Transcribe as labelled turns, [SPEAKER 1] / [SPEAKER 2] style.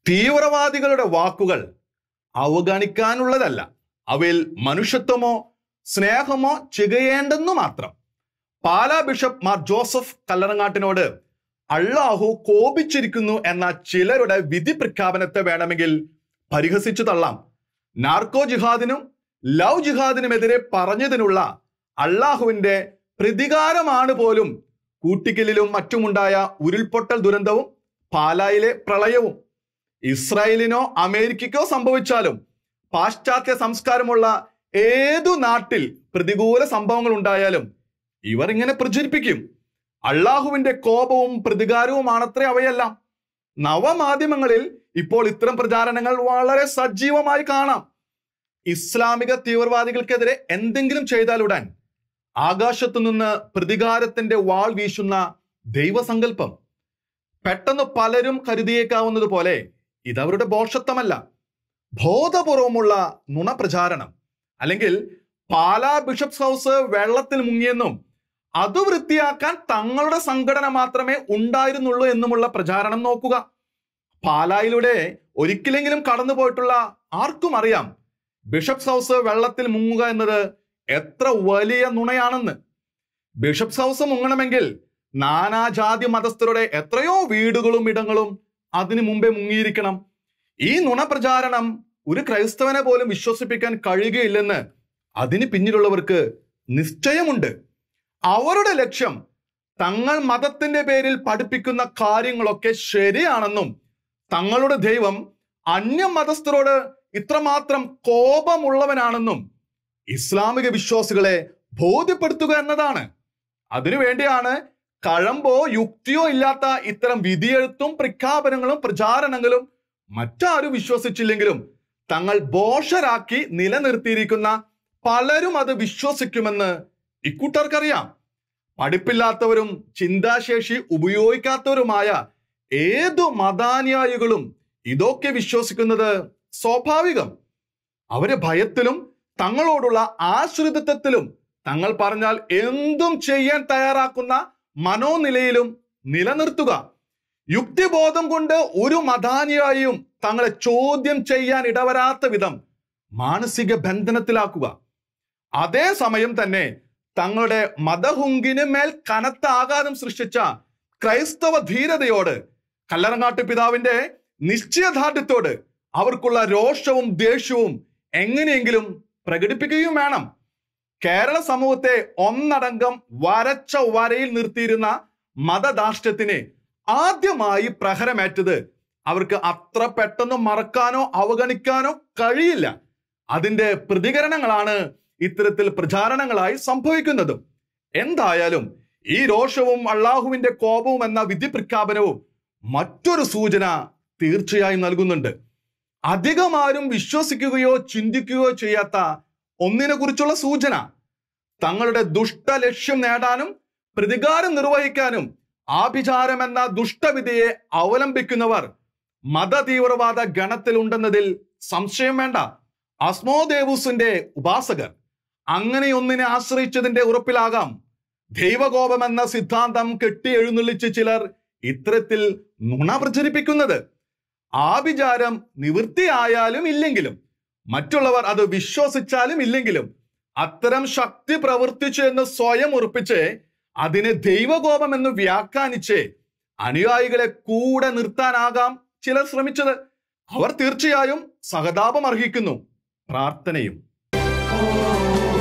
[SPEAKER 1] തീവ്രവാദികളുടെ വാക്കുകൾ അവഗണിക്കാനുള്ളതല്ല. അവയിൽ മനുഷ്യത്വമോ സ്നേഹമോ ചികയേണ്ടെന്നു മാത്രം. പാലാ ബിഷപ്പ് മാർ ജോസഫ് കല്ലറങ്ങാട്ടിനോട് അള്ളാഹു കോപിച്ചിരിക്കുന്നു എന്ന ചിലരുടെ വിധി പ്രഖ്യാപനത്തെ വേണമെങ്കിൽ പരിഹസിച്ചു തള്ളാം. നാർക്കോ ജിഹാദിനും ലവ് ജിഹാദിനുമെതിരെ പറഞ്ഞതിനുള്ള അള്ളാഹുവിന്റെ പ്രതികാരമാണ് പോലും കൂട്ടിക്കലിലും മറ്റുമുണ്ടായ ഉരുൾപൊട്ടൽ ദുരന്തവും പാലായിലെ പ്രളയവും. ഇസ്രായേലിനോ അമേരിക്കയ്ക്കോ സംഭവിച്ചാലും പാശ്ചാത്യ സംസ്കാരമുള്ള ഏതു നാട്ടിൽ പ്രതികൂല സംഭവങ്ങൾ ഉണ്ടായാലും ഇവർ ഇങ്ങനെ പ്രചരിപ്പിക്കും. അള്ളാഹുവിന്റെ കോപവും പ്രതികാരവുമാണത്രേ അവയെല്ലാം. നവമാധ്യമങ്ങളിൽ ഇപ്പോൾ ഇത്തരം പ്രചാരണങ്ങൾ വളരെ സജീവമായി കാണാം. ഇസ്ലാമിക തീവ്രവാദികൾക്കെതിരെ എന്തെങ്കിലും ചെയ്താലുടൻ ആകാശത്തു നിന്ന് പ്രതികാരത്തിന്റെ വാൾ വീശുന്ന ദൈവസങ്കല്പം. പെട്ടെന്ന് പലരും കരുതിയേക്കാവുന്നത് പോലെ ഇതവരുടെ ഭോഷത്വമല്ല, ബോധപൂർവമുള്ള നുണപ്രചാരണം. അല്ലെങ്കിൽ പാലാ ബിഷപ്സ് ഹൗസ് വെള്ളത്തിൽ മുങ്ങിയെന്നും അത് വൃത്തിയാക്കാൻ തങ്ങളുടെ സംഘടന മാത്രമേ ഉണ്ടായിരുന്നുള്ളൂ എന്നുമുള്ള പ്രചാരണം നോക്കുക. പാലായിലൂടെ ഒരിക്കലെങ്കിലും കടന്നു പോയിട്ടുള്ള ആർക്കും അറിയാം ബിഷപ്സ് ഹൗസ് വെള്ളത്തിൽ മുങ്ങുക എന്നത് എത്ര വലിയ നുണയാണെന്ന്. ബിഷപ്സ് ഹൗസ് മുങ്ങണമെങ്കിൽ നാനാജാതി മതസ്ഥരുടെ എത്രയോ വീടുകളും ഇടങ്ങളും അതിനു മുമ്പേ മുങ്ങിയിരിക്കണം. ഈ നുണപ്രചാരണം ഒരു ക്രൈസ്തവനെ പോലും വിശ്വസിപ്പിക്കാൻ കഴിയുകയില്ലെന്ന് അതിന് പിന്നിലുള്ളവർക്ക് നിശ്ചയമുണ്ട്. അവരുടെ ലക്ഷ്യം തങ്ങൾ മതത്തിന്റെ പേരിൽ പഠിപ്പിക്കുന്ന കാര്യങ്ങളൊക്കെ ശരിയാണെന്നും തങ്ങളുടെ ദൈവം അന്യമതസ്ഥരോട് ഇത്രമാത്രം കോപമുള്ളവനാണെന്നും ഇസ്ലാമിക വിശ്വാസികളെ ബോധ്യപ്പെടുത്തുക എന്നതാണ്. അതിനുവേണ്ടിയാണ് കഴമ്പോ യുക്തിയോ ഇല്ലാത്ത ഇത്തരം വിധിയെഴുത്തും പ്രഖ്യാപനങ്ങളും പ്രചാരണങ്ങളും മറ്റാരും വിശ്വസിച്ചില്ലെങ്കിലും തങ്ങൾ ബോഷരാക്കി നിലനിർത്തിയിരിക്കുന്ന പലരും അത് വിശ്വസിക്കുമെന്ന് ഇക്കൂട്ടർക്കറിയാം. പഠിപ്പില്ലാത്തവരും ചിന്താശേഷി ഉപയോഗിക്കാത്തവരുമായ ഏതു മതാനുയായികളും ഇതൊക്കെ വിശ്വസിക്കുന്നത് സ്വാഭാവികം. അവരെ ഭയത്തിലും തങ്ങളോടുള്ള ആശ്രിതത്വത്തിലും തങ്ങൾ പറഞ്ഞാൽ എന്തും ചെയ്യാൻ തയ്യാറാക്കുന്ന മനോനിലയിലും നിലനിർത്തുക. യുക്തിബോധം കൊണ്ട് ഒരു മതാനുയായിയും തങ്ങളെ ചോദ്യം ചെയ്യാൻ ഇടവരാത്ത വിധം മാനസിക ബന്ധനത്തിലാക്കുക. അതേസമയം തന്നെ തങ്ങളുടെ മതഹുങ്കിന് മേൽ കനത്ത ആഘാതം സൃഷ്ടിച്ച ക്രൈസ്തവ ധീരതയോട്, കല്ലറങ്ങാട്ട് പിതാവിന്റെ നിശ്ചയദാർഢ്യത്തോട് അവർക്കുള്ള രോഷവും ദേഷ്യവും എങ്ങനെയെങ്കിലും പ്രകടിപ്പിക്കുകയും വേണം. കേരള സമൂഹത്തെ ഒന്നടങ്കം വരച്ച വരയിൽ നിർത്തിയിരുന്ന മതധാർഷ്ട്യത്തിന് ആദ്യമായി പ്രഹരമേറ്റത് അവർക്ക് അത്ര പെട്ടെന്ന് മറക്കാനോ അവഗണിക്കാനോ കഴിയില്ല. അതിന്റെ പ്രതികരണങ്ങളാണ് ഇത്തരത്തിൽ പ്രചാരണങ്ങളായി സംഭവിക്കുന്നതും. എന്തായാലും ഈ രോഷവും അള്ളാഹുവിന്റെ കോപവും എന്ന വിധി പ്രഖ്യാപനവും മറ്റൊരു സൂചന തീർച്ചയായും നൽകുന്നുണ്ട്. അധികമാരും വിശ്വസിക്കുകയോ ചിന്തിക്കുകയോ ചെയ്യാത്ത ഒന്നിനെ കുറിച്ചുള്ള സൂചന. തങ്ങളുടെ ദുഷ്ട ലക്ഷ്യം നേടാനും പ്രതികാരം നിർവഹിക്കാനും ആഭിചാരം എന്ന ദുഷ്ടവിധിയെ അവലംബിക്കുന്നവർ മത തീവ്രവാദ ഗണത്തിലുണ്ടെന്നതിൽ സംശയം വേണ്ട. അസ്മോദേവൂസിന്റെ ഉപാസകർ അങ്ങനെയൊന്നിനെ ആശ്രയിച്ചതിന്റെ ഉറപ്പിലാകാം ദൈവകോപം എന്ന സിദ്ധാന്തം കെട്ടി എഴുന്നള്ളിച്ച് ചിലർ ഇത്തരത്തിൽ നുണ പ്രചരിപ്പിക്കുന്നത്. ആഭിചാരം നിവൃത്തിയായാലും ഇല്ലെങ്കിലും, മറ്റുള്ളവർ അത് വിശ്വസിച്ചാലും ഇല്ലെങ്കിലും, അത്തരം ശക്തി പ്രവർത്തിച്ചു എന്ന് സ്വയം ഉറപ്പിച്ച് അതിനെ ദൈവകോപം എന്ന് വ്യാഖ്യാനിച്ച് അനുയായികളെ കൂടെ നിർത്താനാകാം ചിലർ ശ്രമിച്ചത്. അവർ തീർച്ചയായും സഹതാപം അർഹിക്കുന്നു, പ്രാർത്ഥനയും.